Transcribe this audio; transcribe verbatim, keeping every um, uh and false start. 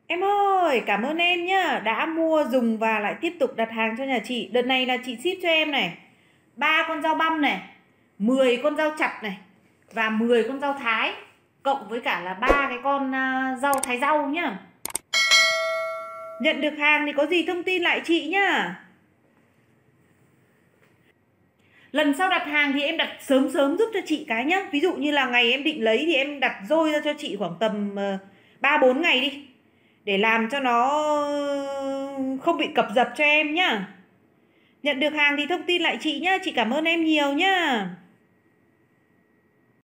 Em ơi, cảm ơn em nhá, đã mua dùng và lại tiếp tục đặt hàng cho nhà chị. Đợt này là chị ship cho em này, ba con rau băm này, mười con rau chặt này và mười con rau thái, cộng với cả là ba cái con à, rau thái rau nhá. Nhận được hàng thì có gì thông tin lại chị nhá. Lần sau đặt hàng thì em đặt sớm sớm giúp cho chị cái nhá. Ví dụ như là ngày em định lấy thì em đặt dôi ra cho chị khoảng tầm ờ, ba bốn ngày đi, để làm cho nó không bị cập dập cho em nhá. Nhận được hàng thì thông tin lại chị nhá. Chị cảm ơn em nhiều nhá.